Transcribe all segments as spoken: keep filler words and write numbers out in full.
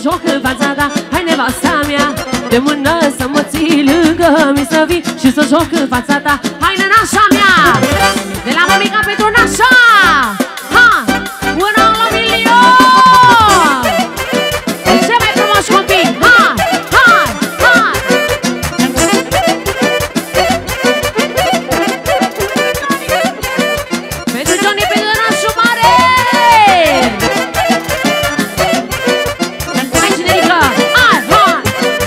joc în fața ta. Hai nevasta mea, de mână să mă ții lângă mi să vii și să joc în fața ta. Hai nănașa mea, de la mămica pentru nașa. Ha, una la milion. E cea mai frumos copii. Ha, ha, ha. Pentru Johnny, pentru nașul mare. Hai generică. Hai, hai.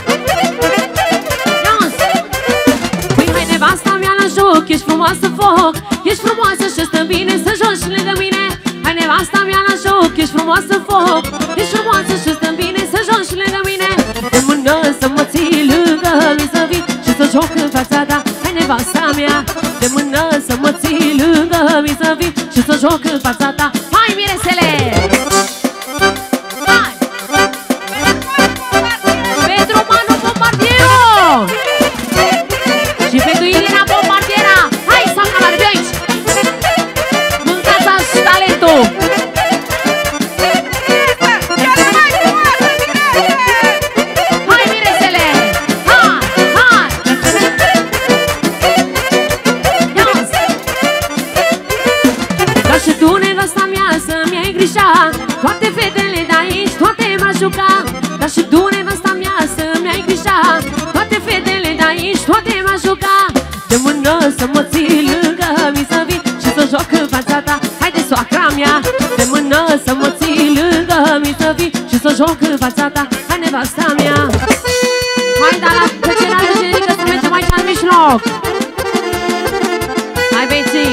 Ions. Păi hai nevasta mea la joc, ești frumoasă foc. Ești frumoasă și stă bine să joci lângă mine. Hai nevasta mea la joc, ești frumoasă foc. Ești frumoasă și stă bine să joci lângă mine. De mână să mă ții lângă mi să vii și să joc în fața ta. Hai nevasta mea, de mână să mă ții lângă mi să vii și să joc în fața ta. Hai miresele! Hai! Pentru Manu Bombardieru! Și pentru Irina Bombardiera! Hai, Sandra Mare, de aici! Mâncați-și talentul! Hai, miresele! Hai, hai! Ios! Ca și tu, nevasta mea, să-mi ai grija. Toate fetele de aici, toate m-aș juca. Dar și tu, nevasta mea, să-mi ai grija. Toate fetele de aici, toate m-aș juca. De mână să mă ții lângă mi să vii și să joc în fața ta. Haide, soacra mea, de mână să mă ții lângă mi să vii și să joc în fața ta. Hai, nevasta mea. Hai, dar la plăcerea de generică să mergem aici în mijloc. Hai, băieții.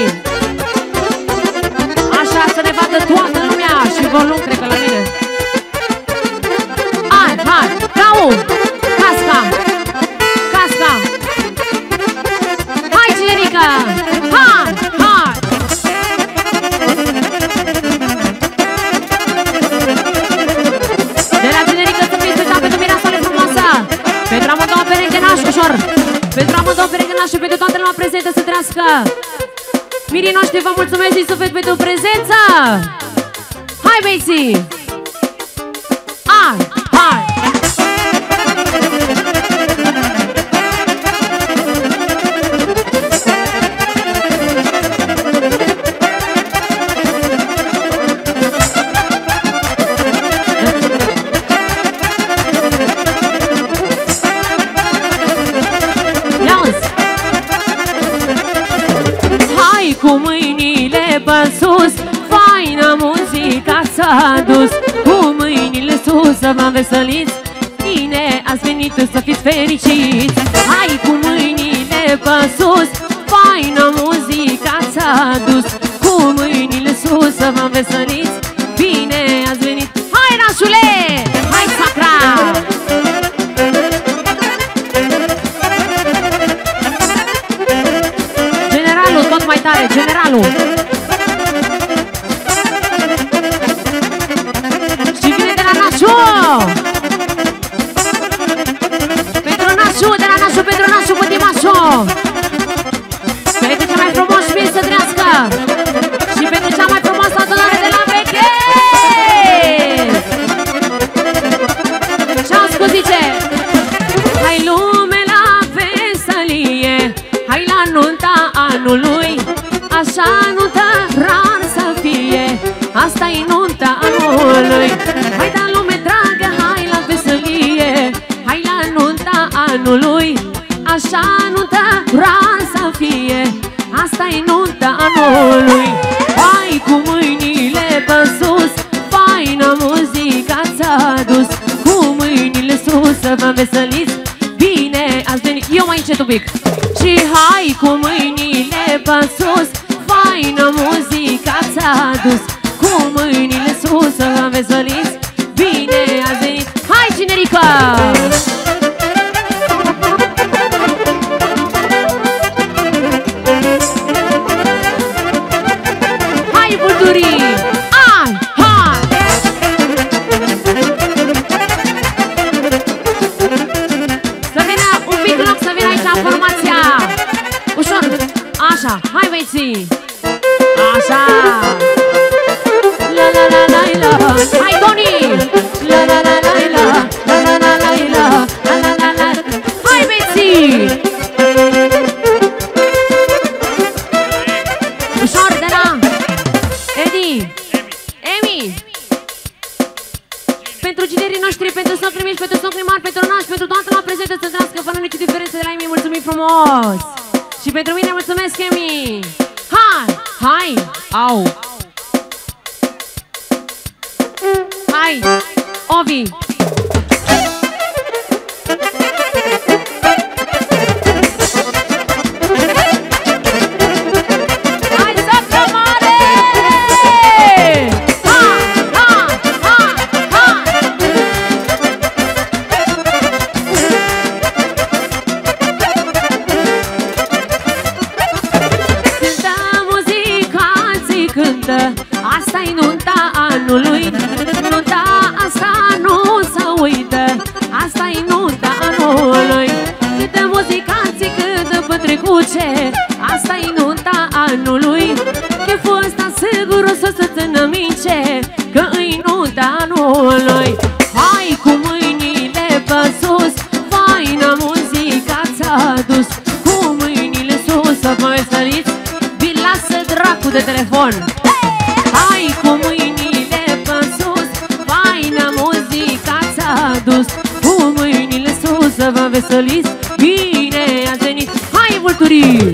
Așa să ne vadă toată lumea și volum, cred că la mine. Hai, hai, Rau, casca, casca. Hai, generică, hai, hai. De la generică să fiți special pentru Mirasole frumoasă. Pentru amândouă perechenaș, ușor. Pentru amândouă perechenaș și pentru toată lumea prezentă să trească. Mirii noștri, vă mulțumesc din suflet pentru prezență. Hai, băieții. Hai, hai. Cu mâinile pe sus, faină muzica s-a dus. Cu mâinile sus să vă veseliți, bine ați venit să fiți fericiți. Hai, cu mâinile pe sus, faină muzica s-a dus. Cu mâinile sus să vă veseliți, bine ați venit. Hai, nașule! Hai, sacra! Tot mai tare, generalul. Și vine de la Nașu. Pentru Nașu, de la Nașu, pentru Nașu, pătimașu. Pentru cea mai frumos șpil să trească. Și pentru cea mai frumoasă adunare de la veche. Ce-au scos, zice? Hai lume la veselie, hai la nunta anului. Așa nuntă rar să fie, asta-i nunta anului. Hai da lume dragă, hai la veselie, hai la nunta anului. Așa nuntă rar să fie, asta-i nunta anului. Hai, cu mâinile pe sus, faină muzica ți-a dus. Cu mâinile sus să vă veseliți, bine ați venit. Eu mai încet un pic. Și hai, cu mâinile pe sus, faină muzica ți-a dus. Cu mâinile sus să vă veseliți, bine ați venit. Hai, generică! Hai, vulturii! Hai, hai! Să vină un pic loc, să vină aici formația. Ușor, așa, hai, băieții! Așa! La la la la la! Hai, Toni! La la la la la! frumos! Și pentru mine mulțumesc, Emi! Hai! Hai! Au! Hai! Ovi! Asta-i nunta anului, nunta asta nu se uită, asta-i nunta anului. Câte muzicanții, câte pătrecuce, asta-i nunta anului. Cheful ăsta sigur o să se țină mince, că-i nunta anului. Hai cu mâinile pe sus, faina muzica ți-a dus. Cu mâinile sus să vă veseliți, vi lasă dracu de telefon. Hai cu mâinile pe sus, faina muzica ți-a dus. Cu mâinile sus să vă veseliți, bine ați venit. Hai, vulturii!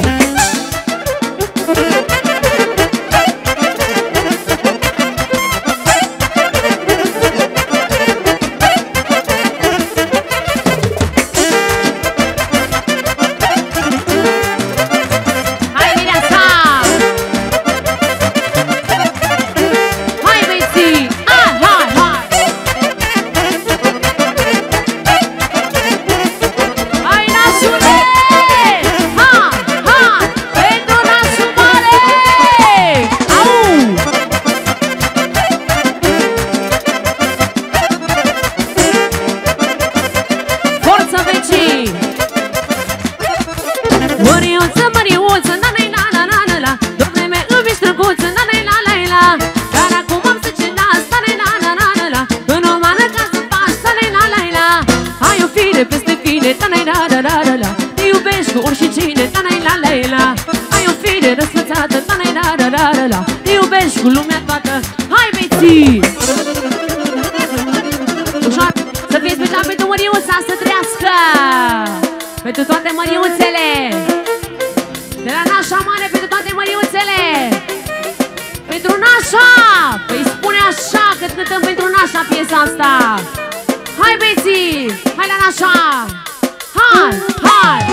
Te iubesc cu oricine, ta-na-i-la-la-la. Ai o fire răsfățată, ta-na-i-la-la-la-la. Te iubesc cu lumea toată. Hai, băieții! Ușor, să fie special pentru Măriuța, să trăiască! Pentru toate măriuțele! De la Nașa Mare, pentru toate măriuțele! Pentru Nașa! Păi spune așa, că cântăm pentru Nașa piesa asta! Hai, băieții! Hai la Nașa! Hai! Hai!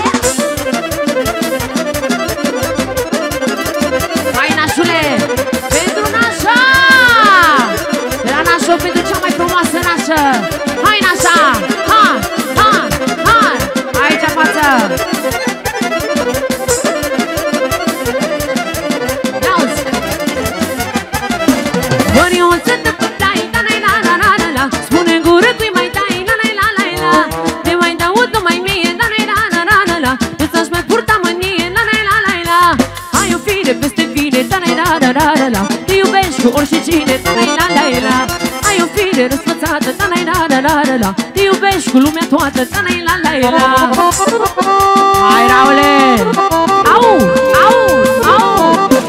Hai, Nașule! Pentru Nașa! De la Nașa, pentru cea mai frumoasă Nașă! Hai, Nașa! Hai! Hai! Hai! Aici față! Auzi! Măriuță de putai, da-na-i-la-la-la-la. Spune-n gură cui mai tai, la-la-i-la-la-la. Te mai dau, tu mai mie, da-na-i-la-la-la-la. Îți-aș mai purta mânie, la-la-i-la-la-la. Ai o fire peste fine, da-na-i-la-la-la-la. Te iubești cu oricine, da-na-i-la-la-la. Ai o fire răsfățată, da-na-i-la-la-la-la. Te iubești cu lumea toată, da-na-i-la-la-la. Hai, Raule! Au! Au! Au!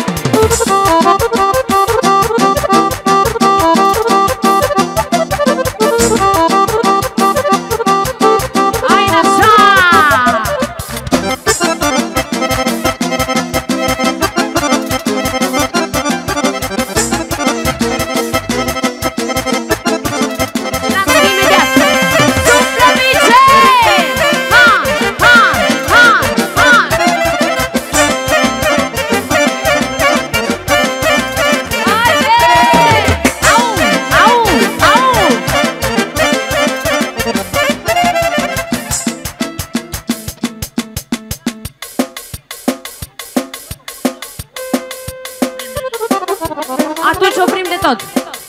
Atunci oprim de tot.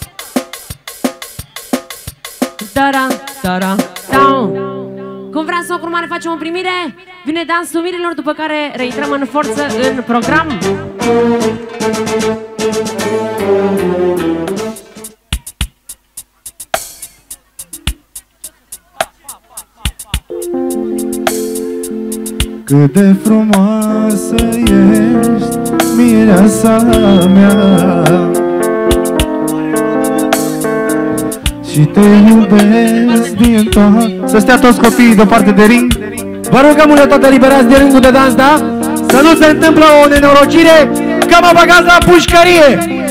Da-da, da-da, da. Cum vrea să o curmare facem o primire, vine dansul mirilor, după care reintrăm în forță în program. Cât de frumoasă ești, mireasa mea, și te iubesc din tot. Să stea toți copiii deoparte de ring. Vă rugăm mult de tot eliberați de ringul de dans, da? Să nu se întâmplă o nenorocire că mă băgați la pușcărie.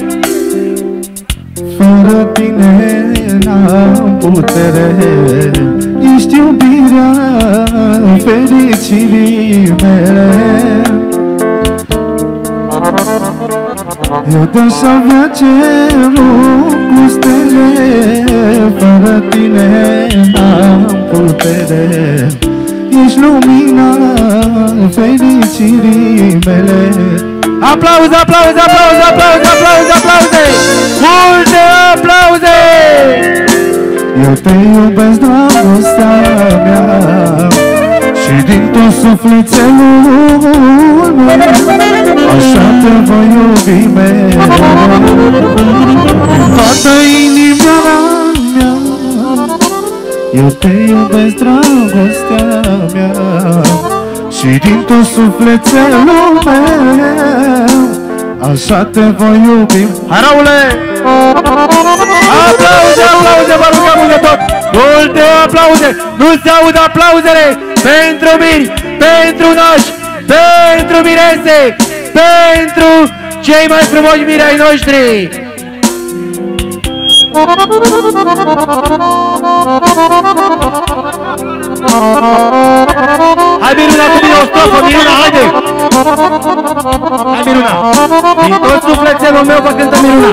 Fără tine n-am putere, ești iubirea fericirii mele. Eu te-aș avea cerul cu stele, fără tine n-am putere, ești lumina fericirii mele. Aplauze, aplauze, aplauze, aplauze, aplauze, aplauze! Multe aplauze! Eu te iubesc, dragostea mea, și din tot sufletelul meu, așa te voi iubi mereu. Din toată inima mea, eu te iubesc, dragostea mea, și din tot sufletelul meu, așa te voi iubi. Hai, Raule! Aplauze, aplauze, vă rugăm de tot! Multe aplauze! Nu se aud aplauzele pentru miri, pentru nași, pentru mirese, pentru cei mai frumoși miri ai noștri! Hai, Miruna, cu mine o strofă, Miruna, haide! Hai, Miruna! Din tot sufletelul meu vă cântă Miruna!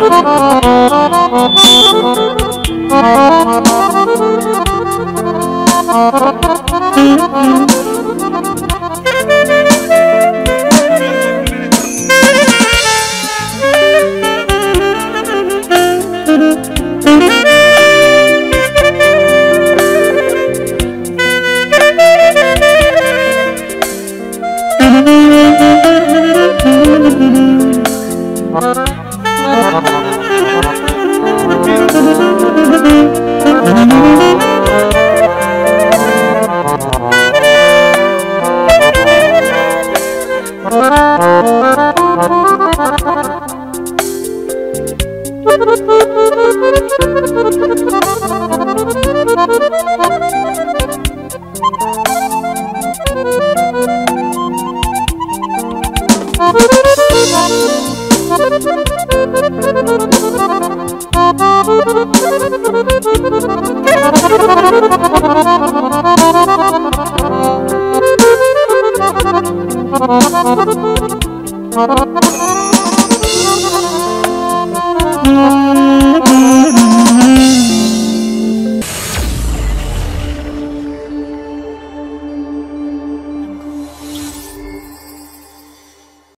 Thank you.